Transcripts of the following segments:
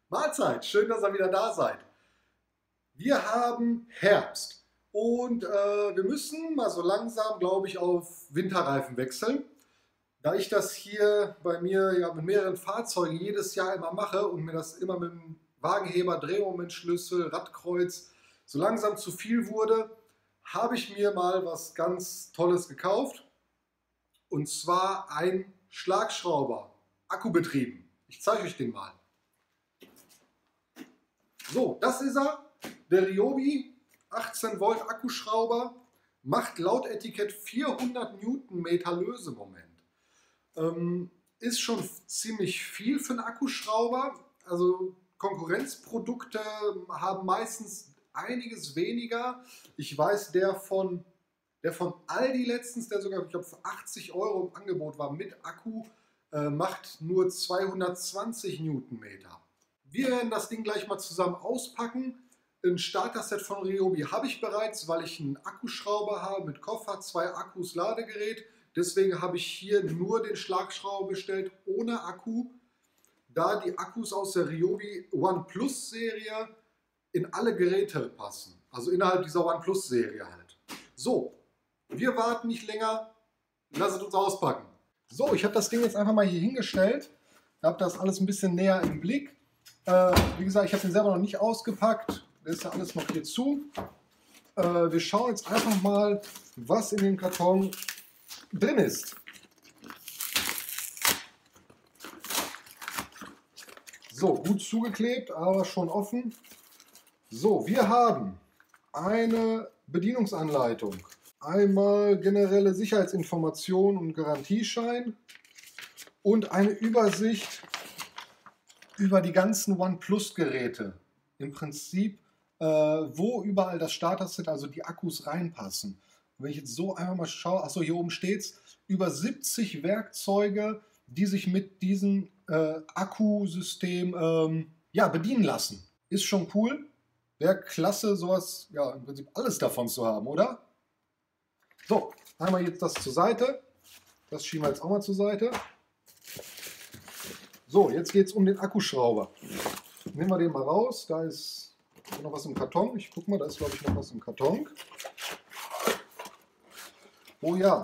Mahlzeit, schön, dass ihr wieder da seid. Wir haben Herbst und wir müssen mal so langsam, glaube ich, auf Winterreifen wechseln. Da ich das hier bei mir ja mit mehreren Fahrzeugen jedes Jahr immer mache und mir das immer mit dem Wagenheber, Drehmomentschlüssel, Radkreuz so langsam zu viel wurde, habe ich mir mal was ganz Tolles gekauft. Und zwar ein Schlagschrauber, akkubetrieben. Ich zeige euch den mal. So, das ist er, der Ryobi 18 Volt Akkuschrauber, macht laut Etikett 400 Newtonmeter Lösemoment. Ist schon ziemlich viel für einen Akkuschrauber, also Konkurrenzprodukte haben meistens einiges weniger. Ich weiß, der von Aldi letztens, der sogar, ich glaube, für 80 Euro im Angebot war mit Akku, macht nur 220 Newtonmeter. Wir werden das Ding gleich mal zusammen auspacken. Ein Starter-Set von Ryobi habe ich bereits, weil ich einen Akkuschrauber habe mit Koffer, 2 Akkus, Ladegerät. Deswegen habe ich hier nur den Schlagschrauber bestellt, ohne Akku, da die Akkus aus der Ryobi OnePlus-Serie in alle Geräte passen. Also innerhalb dieser OnePlus-Serie halt. So, wir warten nicht länger, lasst uns auspacken. So, ich habe das Ding jetzt einfach mal hier hingestellt. Ich habe das alles ein bisschen näher im Blick. Wie gesagt, ich habe den selber noch nicht ausgepackt. Das ist ja alles noch hier zu. Wir schauen jetzt einfach mal, was in dem Karton drin ist. So, gut zugeklebt, aber schon offen. So, wir haben eine Bedienungsanleitung. Einmal generelle Sicherheitsinformationen und Garantieschein und eine Übersicht über die ganzen OnePlus-Geräte. Im Prinzip, wo überall das Starter-Set, also die Akkus reinpassen. Und wenn ich jetzt so einfach mal schaue, achso, hier oben steht es, über 70 Werkzeuge, die sich mit diesem Akkusystem ja, bedienen lassen. Ist schon cool. Wäre klasse, sowas, ja, im Prinzip alles davon zu haben, oder? So, einmal jetzt das zur Seite. Das schieben wir jetzt auch mal zur Seite. So, jetzt geht es um den Akkuschrauber. Nehmen wir den mal raus. Da ist noch was im Karton. Ich gucke mal, da ist, glaube ich, noch was im Karton. Oh ja.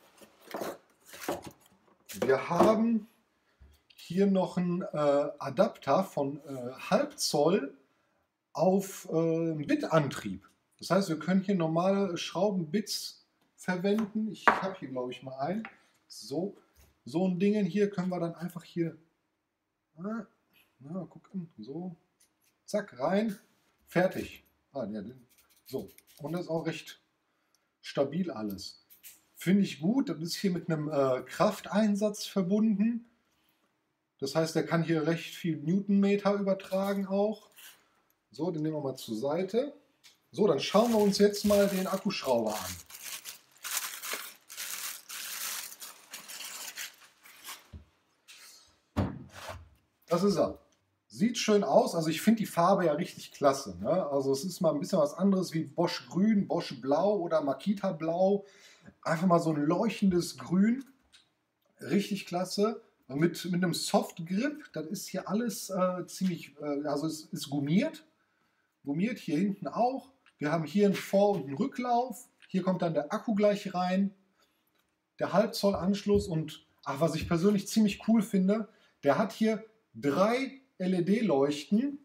Wir haben hier noch einen Adapter von halb Zoll auf Bitantrieb. Das heißt, wir können hier normale Schraubenbits verwenden. Ich habe hier, glaube ich, mal einen. So ein Ding hier können wir dann einfach hier gucken, so, zack, rein, fertig. So, und das ist auch recht stabil alles. Finde ich gut, das ist hier mit einem Krafteinsatz verbunden. Das heißt, der kann hier recht viel Newtonmeter übertragen auch. So, den nehmen wir mal zur Seite. So, dann schauen wir uns jetzt mal den Akkuschrauber an. Das ist er. Sieht schön aus, also ich finde die Farbe ja richtig klasse. Ne? Also es ist mal ein bisschen was anderes wie Bosch Grün, Bosch Blau oder Makita Blau. Einfach mal so ein leuchtendes Grün. Richtig klasse. Mit einem Soft Grip, das ist hier alles ziemlich, also es ist gummiert. Gummiert hier hinten auch. Wir haben hier einen Vor- und einen Rücklauf. Hier kommt dann der Akku gleich rein. Der Halbzoll-Anschluss und, was ich persönlich ziemlich cool finde, der hat hier 3 LED-Leuchten,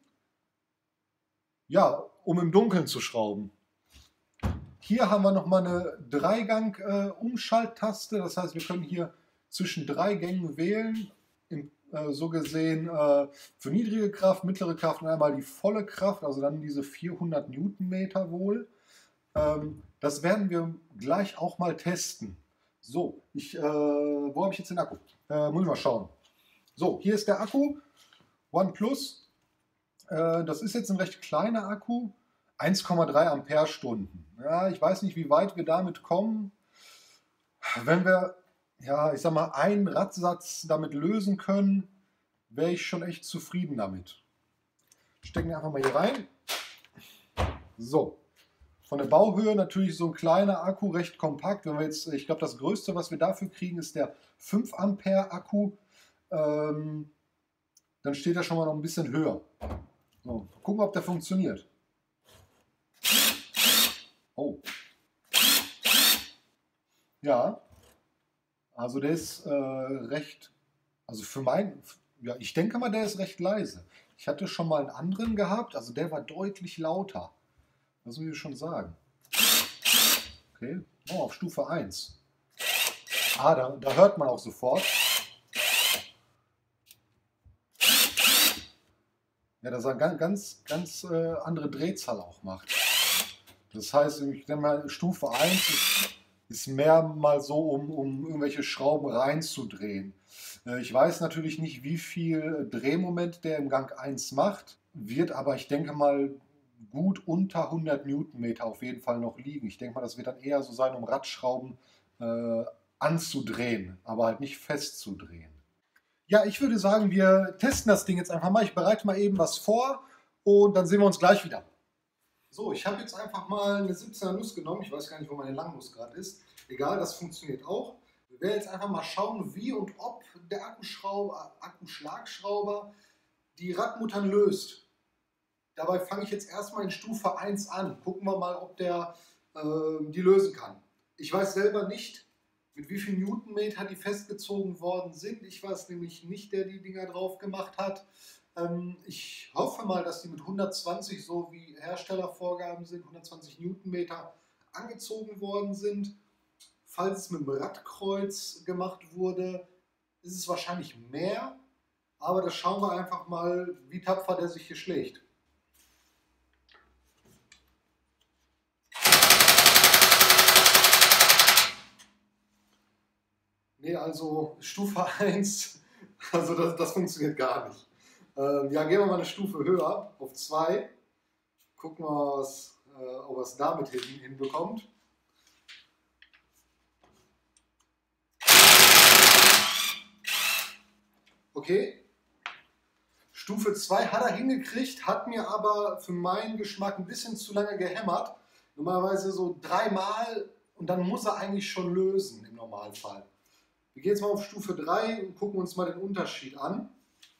ja, um im Dunkeln zu schrauben. Hier haben wir nochmal eine Dreigang-Umschalttaste, das heißt, wir können hier zwischen 3 Gängen wählen, so gesehen für niedrige Kraft, mittlere Kraft und einmal die volle Kraft, also dann diese 400 Newtonmeter wohl. Das werden wir gleich auch mal testen. So, wo habe ich jetzt den Akku? Muss ich mal schauen. So, hier ist der Akku, OnePlus. Das ist jetzt ein recht kleiner Akku, 1,3 Ampere-Stunden. Ja, ich weiß nicht, wie weit wir damit kommen. Wenn wir, ja, ich sag mal, einen Radsatz damit lösen können, wäre ich schon echt zufrieden damit. Stecken wir einfach mal hier rein. So, von der Bauhöhe natürlich so ein kleiner Akku, recht kompakt. Wenn wir jetzt, ich glaube, das Größte, was wir dafür kriegen, ist der 5 Ampere Akku. dann steht er schon mal noch ein bisschen höher. So, gucken, ob der funktioniert. Oh. Ja, also der ist recht, also für mein, ja, ich denke mal, der ist recht leise. Ich hatte schon mal einen anderen gehabt, also der war deutlich lauter. Das muss ich schon sagen. Okay, oh, auf Stufe 1. Ah, da hört man auch sofort. Ja, dass er ganz andere Drehzahl auch macht. Das heißt, ich denke mal, Stufe 1 ist mehr mal so, um irgendwelche Schrauben reinzudrehen. Ich weiß natürlich nicht, wie viel Drehmoment der im Gang 1 macht, wird aber, ich denke mal, gut unter 100 Newtonmeter auf jeden Fall noch liegen. Ich denke mal, das wird dann eher so sein, um Radschrauben anzudrehen, aber halt nicht festzudrehen. Ja, ich würde sagen, wir testen das Ding jetzt einfach mal. Ich bereite mal eben was vor und dann sehen wir uns gleich wieder. So, ich habe jetzt einfach mal eine 17er Nuss genommen. Ich weiß gar nicht, wo meine Langnuss gerade ist. Egal, das funktioniert auch. Wir werden jetzt einfach mal schauen, wie und ob der Akkuschlagschrauber die Radmuttern löst. Dabei fange ich jetzt erstmal in Stufe 1 an. Gucken wir mal, ob der die lösen kann. Ich weiß selber nicht, mit wie viel Newtonmeter die festgezogen worden sind. Ich war es nämlich nicht, der die Dinger drauf gemacht hat. Ich hoffe mal, dass die mit 120, so wie Herstellervorgaben sind, 120 Newtonmeter angezogen worden sind. Falls es mit dem Radkreuz gemacht wurde, ist es wahrscheinlich mehr. Aber das schauen wir einfach mal, wie tapfer der sich hier schlägt. Nee, also Stufe 1, also das funktioniert gar nicht. Ja, gehen wir mal eine Stufe höher, auf 2. Gucken wir, ob er es damit hinbekommt. Okay. Stufe 2 hat er hingekriegt, hat mir aber für meinen Geschmack ein bisschen zu lange gehämmert. Normalerweise so 3 Mal und dann muss er eigentlich schon lösen im Normalfall. Wir gehen jetzt mal auf Stufe 3 und gucken uns mal den Unterschied an.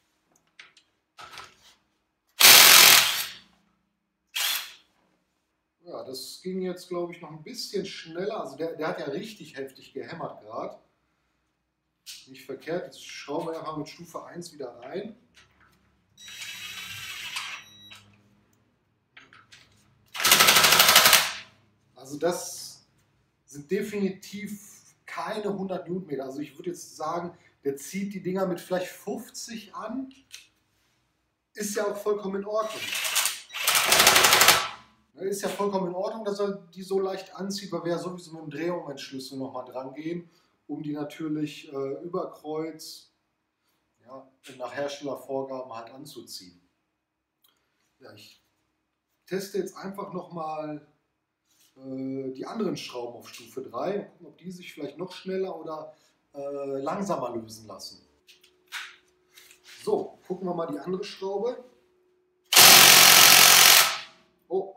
Ja, das ging jetzt, glaube ich, noch ein bisschen schneller. Also der hat ja richtig heftig gehämmert gerade. Nicht verkehrt. Jetzt schrauben wir einfach mit Stufe 1 wieder rein. Also das sind definitiv keine 100 Newtonmeter. Also ich würde jetzt sagen, der zieht die Dinger mit vielleicht 50 an. Ist ja auch vollkommen in Ordnung. Ist ja vollkommen in Ordnung, dass er die so leicht anzieht, weil wir ja sowieso mit dem Drehmomentschlüssel nochmal dran gehen, um die natürlich über Kreuz, ja, nach Herstellervorgaben halt anzuziehen. Ja, ich teste jetzt einfach nochmal die anderen Schrauben auf Stufe 3 und gucken, ob die sich vielleicht noch schneller oder langsamer lösen lassen. So, gucken wir mal die andere Schraube. Oh.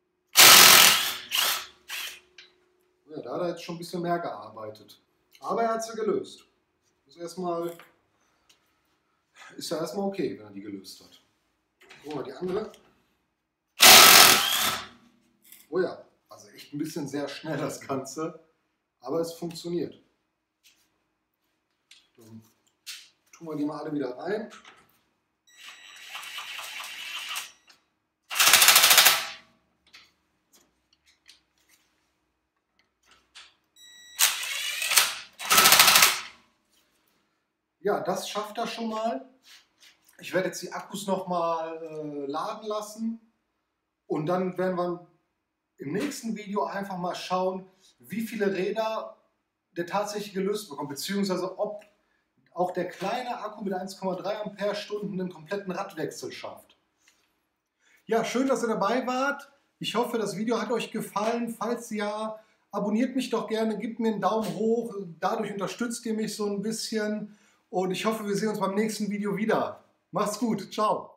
Ja, da hat er jetzt schon ein bisschen mehr gearbeitet. Aber er hat sie gelöst. Ist ja erstmal okay, wenn er die gelöst hat. Gucken wir die andere. Oh ja, also echt ein bisschen sehr schnell das Ganze. Aber es funktioniert. Dann tun wir die mal alle wieder rein. Ja, das schafft er schon mal. Ich werde jetzt die Akkus nochmal laden lassen und dann werden wir im nächsten Video einfach mal schauen, wie viele Räder der tatsächlich gelöst bekommt, beziehungsweise ob auch der kleine Akku mit 1,3 Ampere-Stunden einen kompletten Radwechsel schafft. Ja, schön, dass ihr dabei wart. Ich hoffe, das Video hat euch gefallen. Falls ja, abonniert mich doch gerne, gebt mir einen Daumen hoch. Dadurch unterstützt ihr mich so ein bisschen. Und ich hoffe, wir sehen uns beim nächsten Video wieder. Macht's gut. Ciao.